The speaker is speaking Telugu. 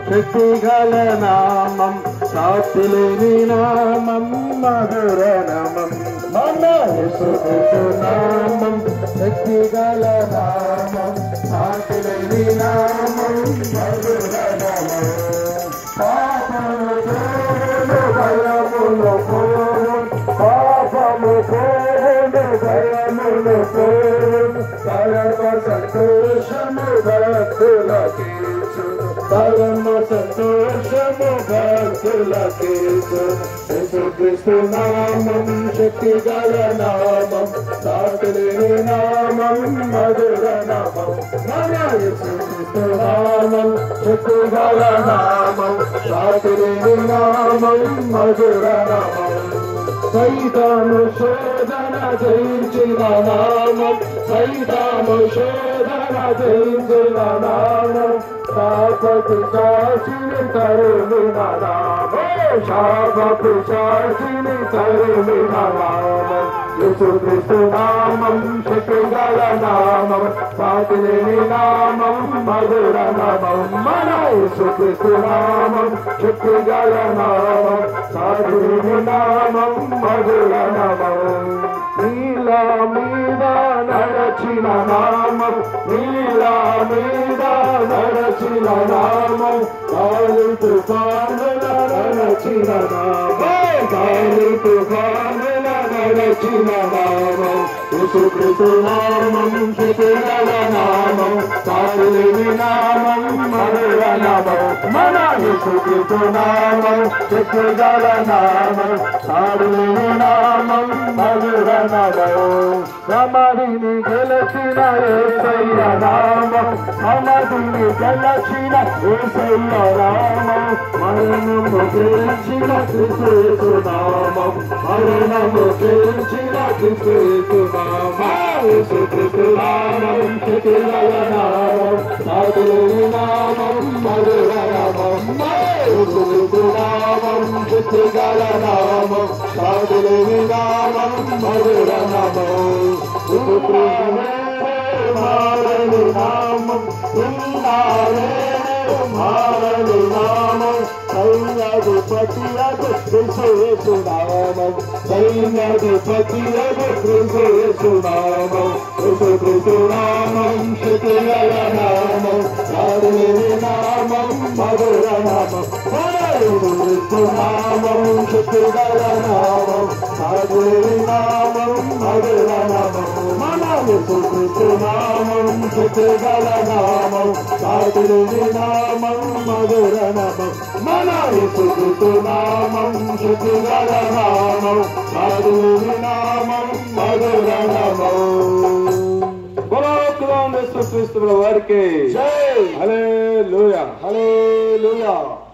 శక్తిగల నామం సాటిలేని నామం మధుర నామం మన యేసుక్రీస్తు నామం శక్తిగల నామం సాటిలేని నామం మధుర నామం పాపము పోవును భయములు పోవును పాపము పోవును భయములు పోవును పరమ సంతోషము భక్తులకీర్చును పరమ సంతోషము భక్తులకీర్చును యేసుక్రీస్తు నామం శక్తిగల నామం సాటిలేని నామం మధుర నామం మన యేసుక్రీస్తు నామం శక్తిగల నామం సాటిలేని నామం మధుర నామం సైతాను శోధన జయించిన నామం సైతాను శోధన జయించిన నామం శాపకు శాసిని తరుమిన నామం శాపకు శాసిని తరుమిన నామం యేసుక్రీస్తు నామం శక్తిగల నామం సాటిలేని నామం మధుర నామం మన యేసుక్రీస్తు నామం శక్తిగల నామం సాటిలేని నామం మధుర నామం నీల మీద నడచిన నామం నీల మీద నడచిన నామం గాలి తుఫానుల నడచిన నామం గాలి తుఫానుల నడచిన నామం యేసుక్రీస్తు నామం శక్తిగల నామం సాటిలేని నామం మధుర నామం మన యేసుక్రీస్తు నామం శక్తిగల నామం సాటిలేని నామం మధుర నామం సమాధిని గెలచిన యేసయ్య నామం సమాధిని గెలచిన యేసయ్య నామం మరణము గెలిచిన క్రీస్తు నామం మరణము గెలిచిన క్రీస్తు నామం యేసుక్రీస్తు నామం శక్తిగల నామం సాటిలేని నామం మధుర నామం యేసుక్రీస్తు నామం శక్తిగల నామం సాటిలేని నామం మధుర నామం మారని నామం మారని నామం సైన్యాధిపతియగు యేసు నామం సైన్యాధిపతియగు యేసు నామం యేసుక్రీస్తు నామం శక్తిగల నామం సాటిలేని నామం మధుర నామం యేసుక్రీస్తు నామం శక్తిగల నామం సాటిలేని నామం మధుర నామం మన యేసుక్రీస్తు నామం శక్తిగల నామం సాటిలేని నామం మధుర నామం మన యేసుక్రీస్తు నామం శక్తిగల నామం సాటిలేని నామం మధుర నామం యేసుక్రీస్తు వారికి జై హల్లెలూయా హల్లెలూయా